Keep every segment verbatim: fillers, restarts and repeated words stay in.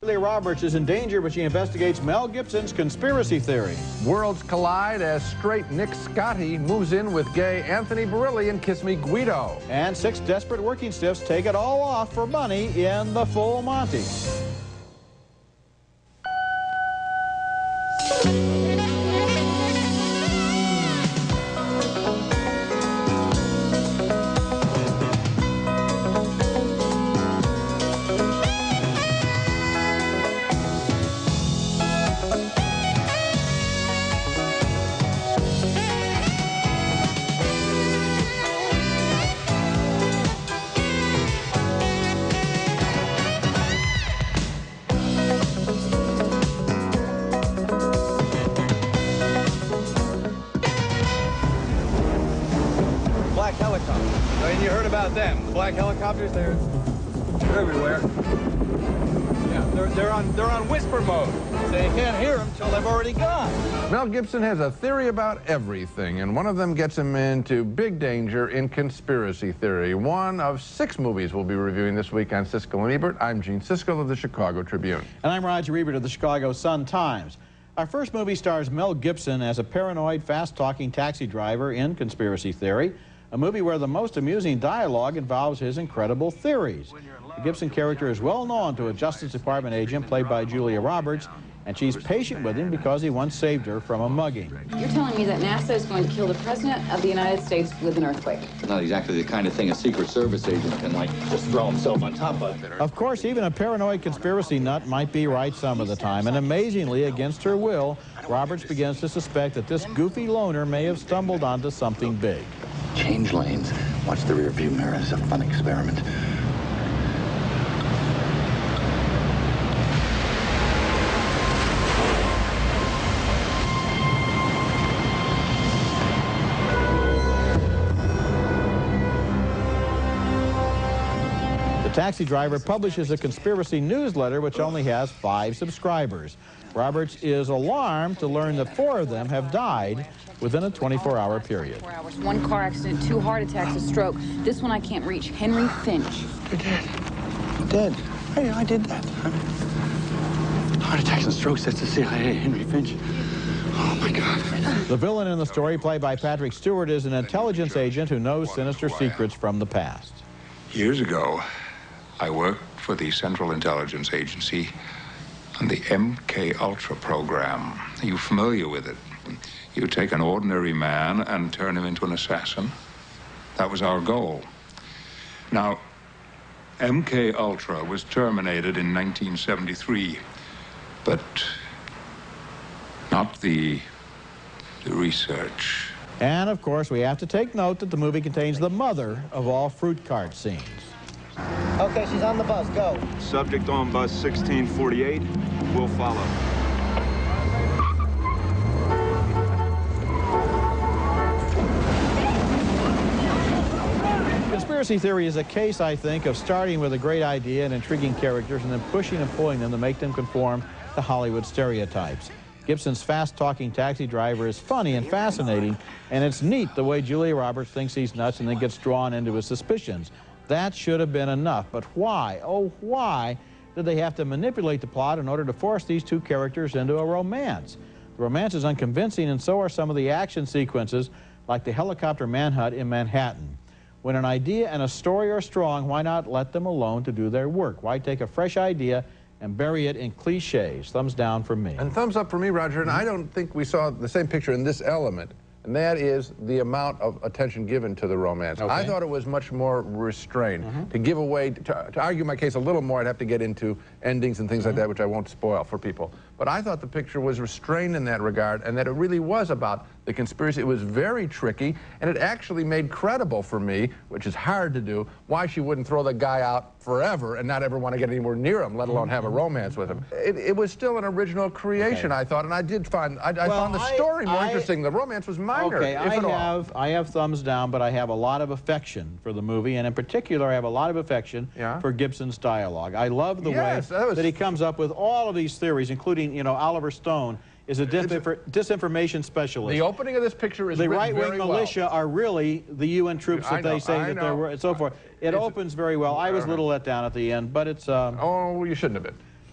Julia Roberts is in danger, but she investigates Mel Gibson's conspiracy theory. Worlds collide as straight Nick Scotti moves in with gay Anthony Barilli in Kiss Me Guido. And six desperate working stiffs take it all off for money in The Full Monty. Black helicopters. I mean, you heard about them. The black helicopters, they're, they're everywhere. Yeah, they're, they're, on, they're on whisper mode. So you can't hear them until they've already gone. Mel Gibson has a theory about everything, and one of them gets him into big danger in conspiracy theory. One of six movies we'll be reviewing this week on Siskel and Ebert. I'm Gene Siskel of the Chicago Tribune. And I'm Roger Ebert of the Chicago Sun-Times. Our first movie stars Mel Gibson as a paranoid, fast-talking taxi driver in Conspiracy Theory, a movie where the most amusing dialogue involves his incredible theories. The Gibson character is well known to a Justice Department agent played by Julia Roberts, and she's patient with him because he once saved her from a mugging. You're telling me that NASA is going to kill the President of the United States with an earthquake? Not exactly the kind of thing a Secret Service agent can, like, just throw himself on top of. Of course, even a paranoid conspiracy nut might be right some of the time, and amazingly, against her will, Roberts begins to suspect that this goofy loner may have stumbled onto something big. Change lanes. Watch the rear view mirror. It's a fun experiment. The taxi driver publishes a conspiracy newsletter which only has five subscribers. Roberts is alarmed to learn that four of them have died within a twenty-four hour period. Four hours. One car accident, two heart attacks, a stroke. This one I can't reach. Henry Finch. You're dead. You're dead. Hey, I did that. Heart attacks and strokes, that's the C I A. Henry Finch. Oh, my God. The villain in the story, played by Patrick Stewart, is an intelligence agent who knows sinister secrets from the past. Years ago, I worked for the Central Intelligence Agency on the M K Ultra program. Are you familiar with it? You take an ordinary man and turn him into an assassin. That was our goal. Now, M K Ultra was terminated in nineteen seventy-three, but not the, the research. And, of course, we have to take note that the movie contains the mother of all fruit cart scenes. Okay, she's on the bus. Go. Subject on bus sixteen forty-eight. We'll follow. Conspiracy theory is a case, I think, of starting with a great idea and intriguing characters and then pushing and pulling them to make them conform to Hollywood stereotypes. Gibson's fast-talking taxi driver is funny and fascinating, and it's neat the way Julia Roberts thinks he's nuts and then gets drawn into his suspicions. That should have been enough, but why, oh why, did they have to manipulate the plot in order to force these two characters into a romance? The romance is unconvincing, and so are some of the action sequences, like the helicopter manhunt in Manhattan. When an idea and a story are strong, why not let them alone to do their work? Why take a fresh idea and bury it in cliches? Thumbs down from me. And thumbs up for me, Roger, and I don't think we saw the same picture in this element, and that is the amount of attention given to the romance. Okay. I thought it was much more restrained. Mm-hmm. To give away, to, to argue my case a little more, I'd have to get into endings and things mm-hmm. like that, which I won't spoil for people. But I thought the picture was restrained in that regard, and that it really was about the conspiracy. It was very tricky, and it actually made credible for me, which is hard to do, why she wouldn't throw the guy out forever and not ever want to get anywhere near him, let alone have a romance with him. It, it was still an original creation, okay. I thought, and I did find, I, I well, found the story I, more I, interesting. The romance was minor, okay, if I at all. have, I have thumbs down, but I have a lot of affection for the movie, and in particular, I have a lot of affection yeah. for Gibson's dialogue. I love the yes, way that, was... that he comes up with all of these theories, including, you know, Oliver Stone is a disinformation specialist. The opening of this picture is the written right-wing very militia well. are really the U N troops that I know, they say I that know. they were, and so forth. It It's, opens very well. I was a little let down at the end, but it's... Um, oh, you shouldn't have been.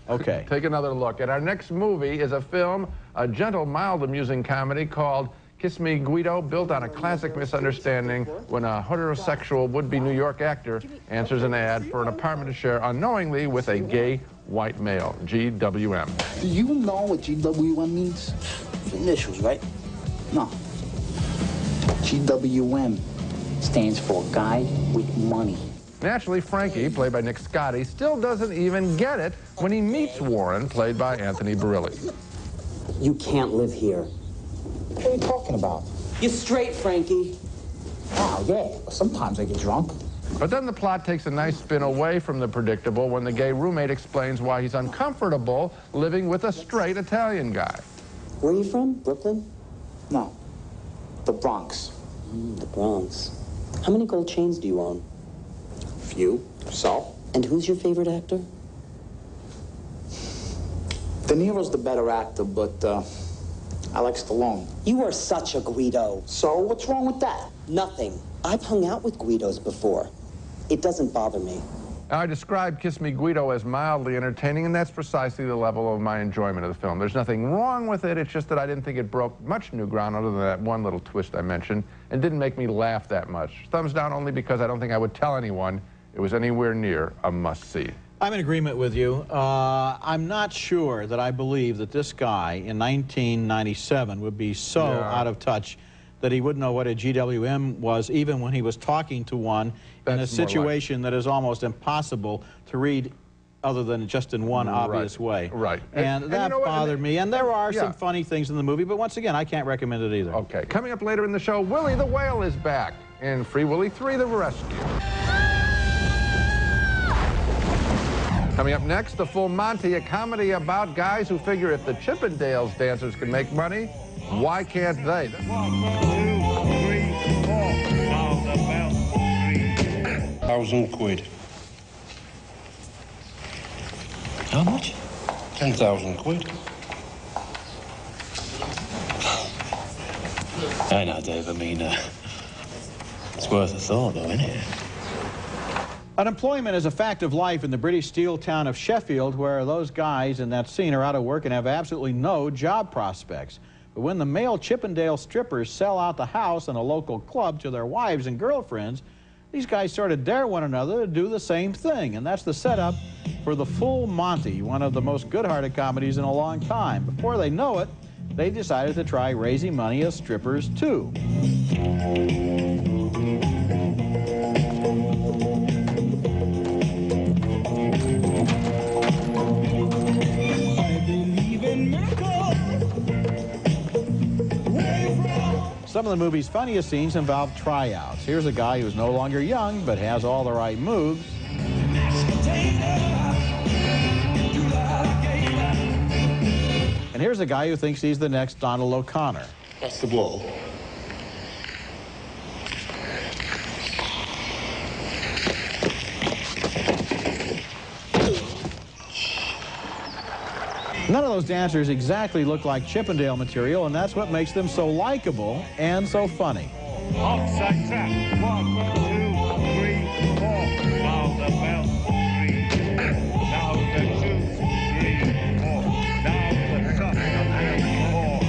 Okay. Take another look. And our next movie is a film, a gentle, mild, amusing comedy called Kiss Me, Guido, built on a classic misunderstanding when a heterosexual would-be New York actor answers an ad for an apartment to share unknowingly with a gay white male, G W M. Do you know what G W M means? Initials, right? No. G W M stands for Guy with Money. Naturally, Frankie, played by Nick Scotti, still doesn't even get it when he meets Warren, played by Anthony Barilli. You can't live here. What are you talking about? You're straight, Frankie. Oh, yeah. Sometimes I get drunk. But then the plot takes a nice spin away from the predictable when the gay roommate explains why he's uncomfortable living with a straight Italian guy. Where are you from? Brooklyn? No. The Bronx. Mm, the Bronx. How many gold chains do you own? Few. So? And who's your favorite actor? De Niro's the better actor, but uh, I like Stallone. You are such a Guido. So what's wrong with that? Nothing. I've hung out with Guidos before. It doesn't bother me. Now, I described Kiss Me, Guido as mildly entertaining, and that's precisely the level of my enjoyment of the film. There's nothing wrong with it, it's just that I didn't think it broke much new ground other than that one little twist I mentioned, and didn't make me laugh that much. Thumbs down only because I don't think I would tell anyone it was anywhere near a must-see. I'm in agreement with you. Uh, I'm not sure that I believe that this guy in nineteen ninety-seven would be so Yeah. out of touch that he wouldn't know what a G W M was, even when he was talking to one in a That's more like- situation that is almost impossible to read other than just in one Right. obvious way. Right. And, And- and that you know what? bothered And- me. And there are Yeah. some funny things in the movie, but once again, I can't recommend it either. Okay, coming up later in the show, Willie the Whale is back in Free Willy three, The Rescue. Coming up next, The Full Monty, a comedy about guys who figure if the Chippendales dancers can make money, why can't they? Thousand quid. How much? Ten thousand quid. I know, Dave. I mean, uh, it's worth a thought, though, isn't it? Unemployment is a fact of life in the British steel town of Sheffield, where those guys in that scene are out of work and have absolutely no job prospects. But when the male Chippendale strippers sell out the house in a local club to their wives and girlfriends, these guys sort of dare one another to do the same thing. And that's the setup for The Full Monty, one of the most good-hearted comedies in a long time. Before they know it, they decided to try raising money as strippers, too. Some of the movie's funniest scenes involve tryouts. Here's a guy who's no longer young, but has all the right moves. And here's a guy who thinks he's the next Donald O'Connor. That's the ball. None of those dancers exactly look like Chippendale material, and that's what makes them so likable and so funny. Offside trap. One, two, three, four. Now the bell. Three. Now the two, three, four. Now the top. Four.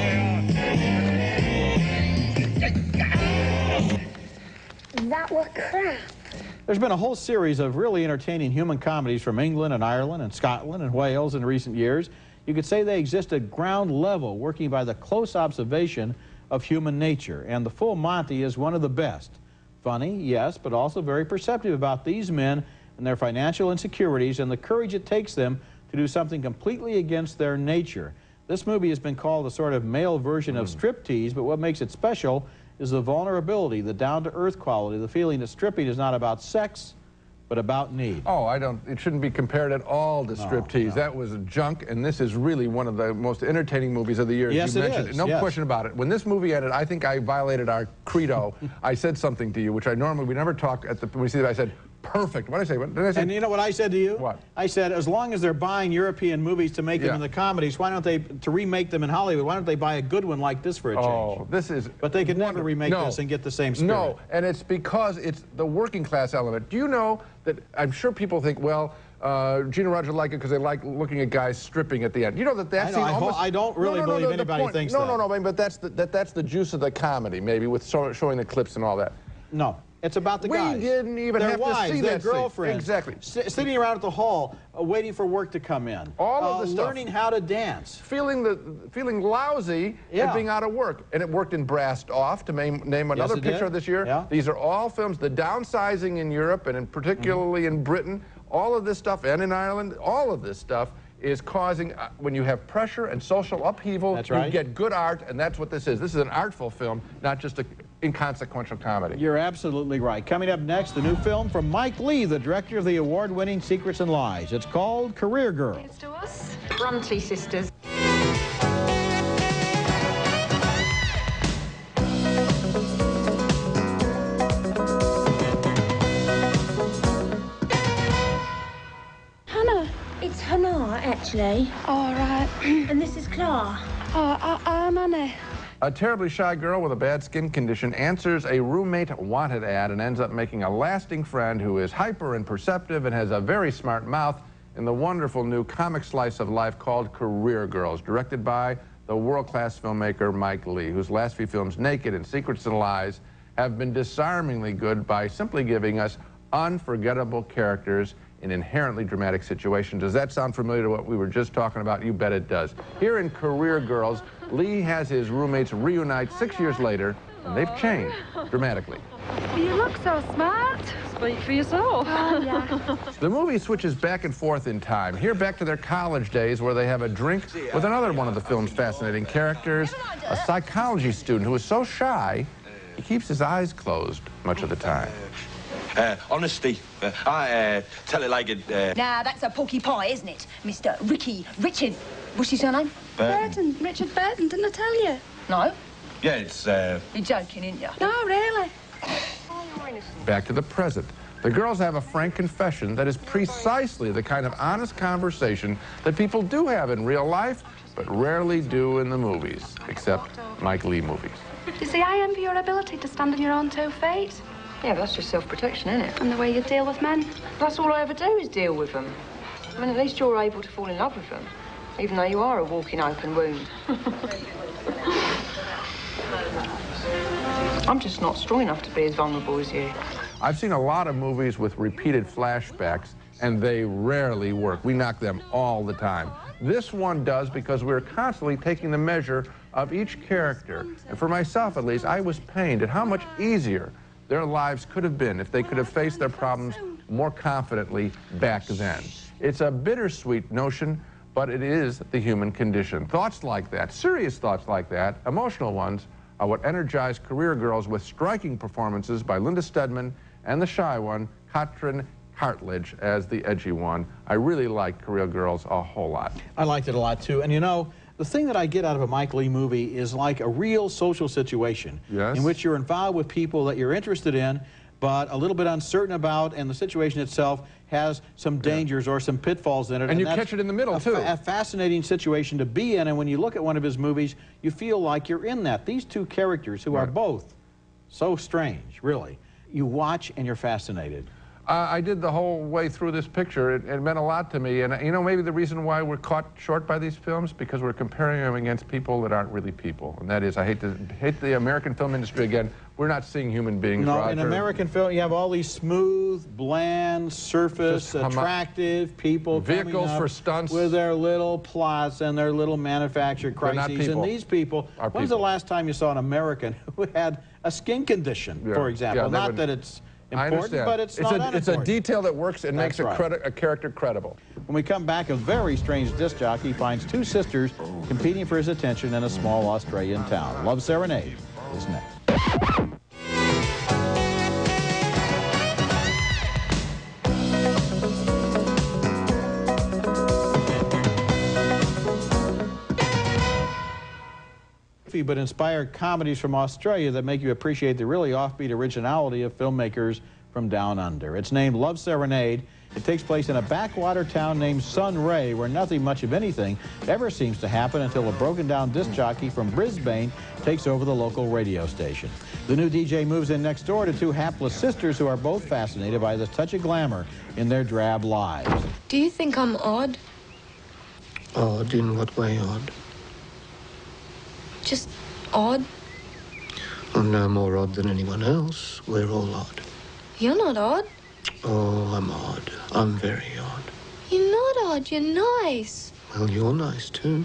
Carry on. That was crap. There's been a whole series of really entertaining human comedies from England and Ireland and Scotland and Wales in recent years. You could say they exist at ground level, working by the close observation of human nature, and The Full Monty is one of the best. Funny, yes, but also very perceptive about these men and their financial insecurities and the courage it takes them to do something completely against their nature. This movie has been called a sort of male version mm. of striptease, but what makes it special is the vulnerability, the down-to-earth quality, the feeling that stripping is not about sex, but about need. Oh, I don't, it shouldn't be compared at all to striptease. No. That was junk, and this is really one of the most entertaining movies of the year. Yes, you it mentioned is. No yes. question about it. When this movie ended, I think I violated our credo. I said something to you, which I normally, we never talk at the, when we see that, I said, perfect. What did I say? What did I say? And you know what I said to you? What? I said, as long as they're buying European movies to make yeah. them into comedies, why don't they, to remake them in Hollywood, why don't they buy a good one like this for a change? Oh, this is... But they could never remake no. this and get the same spirit. No, and it's because it's the working class element. Do you know that, I'm sure people think, well, Uh, Gina Roger liked it because they like looking at guys stripping at the end. You know that that I, know, scene I, almost, I don't really no, no, no, believe no, anybody point, thinks no, that. No, no, no, but that's the, that, that's the juice of the comedy, maybe, with so, showing the clips and all that. No. It's about the we guys. We didn't even their have wives, to see their that girlfriends. Scene. Exactly. S sitting around at the hall, uh, waiting for work to come in. All uh, of the stuff. Learning how to dance. Feeling the feeling lousy yeah. and being out of work. And it worked in Brassed Off, to name, name another yes, picture did. of this year. Yeah. These are all films, the downsizing in Europe and in particularly mm-hmm. in Britain, all of this stuff, and in Ireland, all of this stuff is causing, uh, when you have pressure and social upheaval, that's right. you get good art, and that's what this is. This is an artful film, not just a inconsequential comedy. You're absolutely right. Coming up next, the new film from Mike Leigh, the director of the award-winning Secrets and Lies. It's called Career Girl. It's to us, Bruntley sisters. Hannah. It's Hannah, actually. All right. And this is Clara. Oh, I, I'm Anna. A terribly shy girl with a bad skin condition answers a roommate wanted ad and ends up making a lasting friend who is hyper and perceptive and has a very smart mouth in the wonderful new comic slice of life called Career Girls, directed by the world-class filmmaker Mike Leigh, whose last few films, Naked and Secrets and Lies, have been disarmingly good by simply giving us unforgettable characters in inherently dramatic situations. Does that sound familiar to what we were just talking about? You bet it does. Here in Career Girls, Leigh has his roommates reunite six years later, and they've changed dramatically. You look so smart. Speak for yourself. Oh, yeah. The movie switches back and forth in time. Here back to their college days where they have a drink with another one of the film's fascinating characters, a psychology student who is so shy, he keeps his eyes closed much of the time. Uh, honesty, uh, I uh, tell it like it... Uh... Now, that's a porky pie, isn't it? Mister Ricky Richard. What's his surname? Burton. Burton. Richard Burton, didn't I tell you? No. Yeah, it's... Uh... You're joking, ain't you? No, really. Back to the present. The girls have a frank confession that is precisely the kind of honest conversation that people do have in real life, but rarely do in the movies, except Mike Leigh movies. You see, I envy your ability to stand on your own two feet. Yeah, but that's just self-protection, isn't it? And the way you deal with men. That's all I ever do is deal with them. I mean, at least you're able to fall in love with them, even though you are a walking open wound. I'm just not strong enough to be as vulnerable as you. I've seen a lot of movies with repeated flashbacks, and they rarely work. We knock them all the time. This one does because we're constantly taking the measure of each character. And for myself, at least, I was pained at how much easier their lives could have been if they could have faced their problems more confidently back then. It's a bittersweet notion, but it is the human condition. Thoughts like that, serious thoughts like that, emotional ones, are what energized Career Girls with striking performances by Linda Steadman and the shy one, Katrin Cartledge, as the edgy one. I really like Career Girls a whole lot. I liked it a lot, too. And you know, the thing that I get out of a Mike Leigh movie is like a real social situation yes. in which you're involved with people that you're interested in, but a little bit uncertain about, and the situation itself has some dangers yeah. or some pitfalls in it. And, and you catch it in the middle, a too. Fa a fascinating situation to be in, and when you look at one of his movies, you feel like you're in that. These two characters, who right. are both so strange, really, you watch and you're fascinated. Uh, I did the whole way through this picture. It, it meant a lot to me. And, you know, maybe the reason why we're caught short by these films, because we're comparing them against people that aren't really people. And that is, I hate to hate the American film industry again. We're not seeing human beings, No, Roger. in American film, you have all these smooth, bland, surface, attractive people vehicles for stunts with their little plots and their little manufactured crises. And these people, Are when's people. the last time you saw an American who had a skin condition, yeah. for example? Yeah, not would, that it's I important, understand. but it's, it's not a, unimportant. It's a detail that works and That's makes a, right. credi a character credible. When we come back, a very strange disc jockey finds two sisters competing for his attention in a small Australian town. Love Serenade is next. But inspired comedies from Australia that make you appreciate the really offbeat originality of filmmakers from down under. It's named Love Serenade, It takes place in a backwater town named Sunray, where nothing much of anything ever seems to happen until a broken-down disc jockey from Brisbane takes over the local radio station. The new D J moves in next door to two hapless sisters who are both fascinated by the touch of glamour in their drab lives. Do you think I'm odd? Odd? In what way odd? Just odd? I'm no more odd than anyone else. We're all odd. You're not odd. Oh, I'm odd. I'm very odd. You're not odd. You're nice. Well, you're nice, too.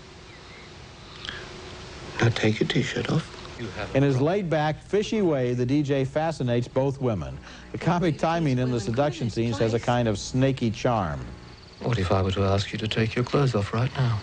Now take your T-shirt off. In his laid-back, fishy way, the D J fascinates both women. The comic timing in the seduction scenes has a kind of snaky charm. What if I were to ask you to take your clothes off right now?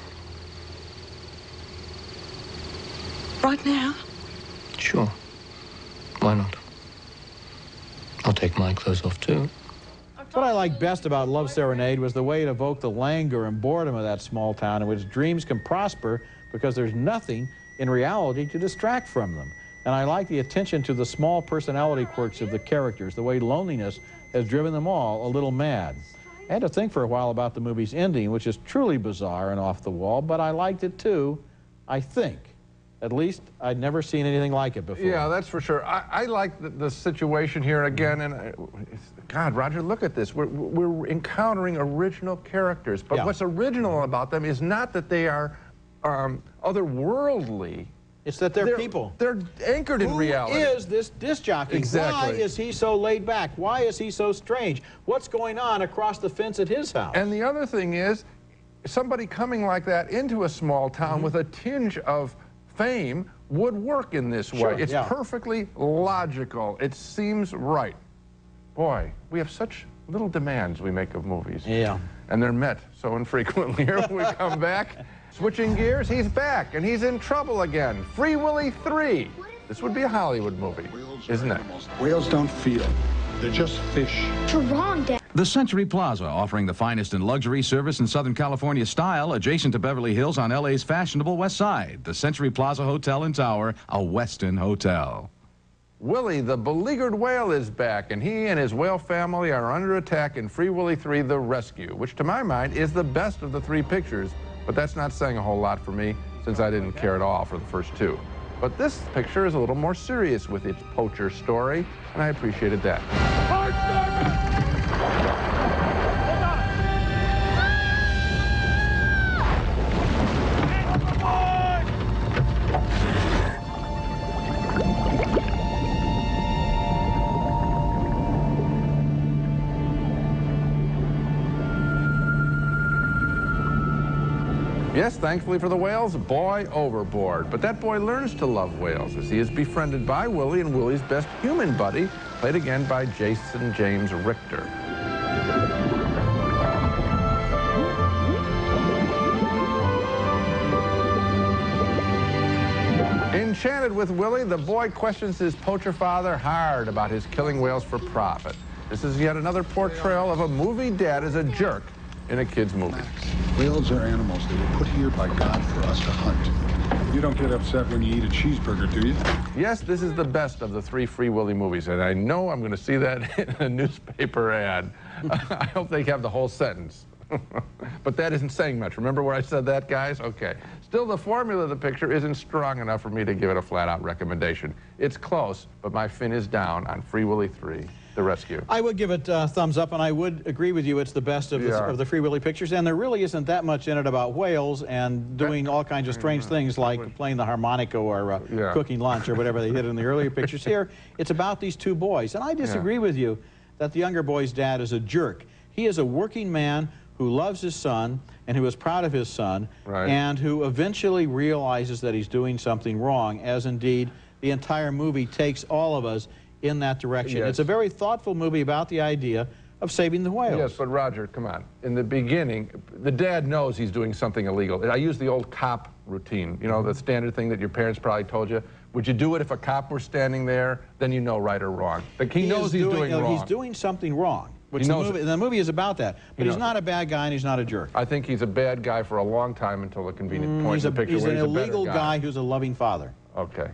Right now? Sure. Why not? I'll take my clothes off, too. What I liked best about Love Serenade was the way it evoked the languor and boredom of that small town in which dreams can prosper because there's nothing in reality to distract from them. And I like the attention to the small personality quirks of the characters, the way loneliness has driven them all a little mad. I had to think for a while about the movie's ending, which is truly bizarre and off the wall, but I liked it too, I think. At least I'd never seen anything like it before. Yeah, that's for sure. I, I like the, the situation here again, and I, God, Roger, look at this. We're, we're encountering original characters, but Yeah. what's original about them is not that they are um, otherworldly. It's that they're, people. They're anchored in Who reality. is this disc jockey? Exactly. Why is he so laid back? Why is he so strange? What's going on across the fence at his house? And the other thing is, somebody coming like that into a small town Mm-hmm. with a tinge of fame would work in this way. Sure, It's yeah. perfectly logical. It seems right. Boy, we have such little demands we make of movies. Yeah. And they're met so infrequently. Here we come back. Switching gears, he's back, and he's in trouble again. Free Willy three. This would be a Hollywood movie, isn't it? Whales don't feel. They're just fish. You're wrong, Dad. The Century Plaza, offering the finest in luxury service in Southern California style, adjacent to Beverly Hills on L A's fashionable West Side. The Century Plaza Hotel and Tower, a Westin hotel. Willie, the beleaguered whale, is back, and he and his whale family are under attack in Free Willy three, The Rescue, which to my mind is the best of the three pictures, but that's not saying a whole lot for me, since I didn't care at all for the first two. But this picture is a little more serious with its poacher story, and I appreciated that. Yes, thankfully for the whales, boy overboard. But that boy learns to love whales as he is befriended by Willie and Willie's best human buddy, played again by Jason James Richter. Enchanted with Willie, the boy questions his poacher father hard about his killing whales for profit. This is yet another portrayal of a movie dad as a jerk in a kid's movie. Whales are animals that were put here by God for us to hunt. You don't get upset when you eat a cheeseburger, do you? Yes, this is the best of the three Free Willy movies, and I know I'm going to see that in a newspaper ad. I hope they have the whole sentence. But that isn't saying much. Remember where I said that, guys? Okay. Still, the formula of the picture isn't strong enough for me to give it a flat-out recommendation. It's close, but my fin is down on Free Willy three, The Rescue. I would give it a thumbs up, and I would agree with you. It's the best of, the, Yeah. of the Free Willy pictures, and there really isn't that much in it about whales and doing all kinds of strange things like playing the harmonica or uh, Yeah. cooking lunch or whatever they did in the earlier pictures. Here, it's about these two boys, and I disagree with you that the younger boy's dad is a jerk. He is a working man who loves his son and who is proud of his son, Right. and who eventually realizes that he's doing something wrong, as indeed the entire movie takes all of us in that direction. Yes. It's a very thoughtful movie about the idea of saving the whales. Yes, but Roger, come on. In the beginning, the dad knows he's doing something illegal. I use the old cop routine, you know, the standard thing that your parents probably told you. Would you do it if a cop were standing there? Then you know right or wrong. Like, he, He knows is he's doing, doing uh, wrong. He's doing something wrong. Which He the knows movie, it. the movie is about that. But He he's knows not a bad guy and he's not a jerk. I think he's a bad guy for a long time until a convenient Mm, point he's in a, the picture he's where an he's a better illegal guy. guy who's a loving father. Okay.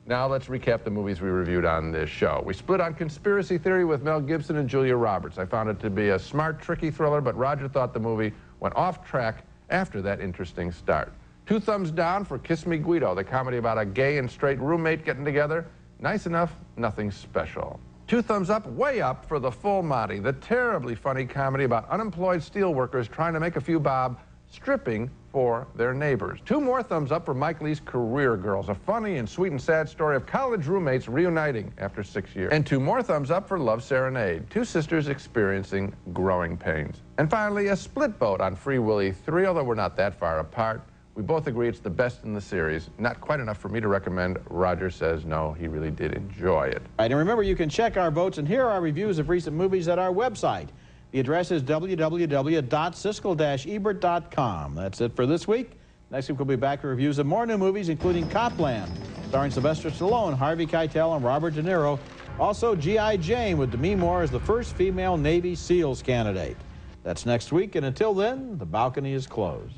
Now let's recap the movies we reviewed on this show. We split on Conspiracy Theory with Mel Gibson and Julia Roberts. I found it to be a smart, tricky thriller, but Roger thought the movie went off track after that interesting start. Two thumbs down for Kiss Me Guido, the comedy about a gay and straight roommate getting together. Nice enough, nothing special. Two thumbs up, way up for The Full Monty, the terribly funny comedy about unemployed steelworkers trying to make a few bob stripping for their neighbors. Two more thumbs up for Mike Leigh's Career Girls, a funny and sweet and sad story of college roommates reuniting after six years. And two more thumbs up for Love Serenade, two sisters experiencing growing pains. And finally, a split vote on Free Willy three, although we're not that far apart. We both agree it's the best in the series. Not quite enough for me to recommend. Roger says no, he really did enjoy it. All right, and remember, you can check our votes and hear our reviews of recent movies at our website. The address is w w w dot siskel dash ebert dot com. That's it for this week. Next week, we'll be back with reviews of more new movies, including Copland, starring Sylvester Stallone, Harvey Keitel, and Robert De Niro. Also, G I Jane with Demi Moore as the first female Navy SEALs candidate. That's next week, and until then, the balcony is closed.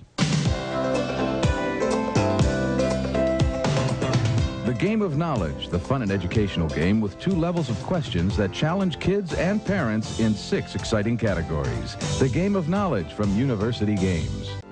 The Game of Knowledge, the fun and educational game with two levels of questions that challenge kids and parents in six exciting categories. The Game of Knowledge from University Games.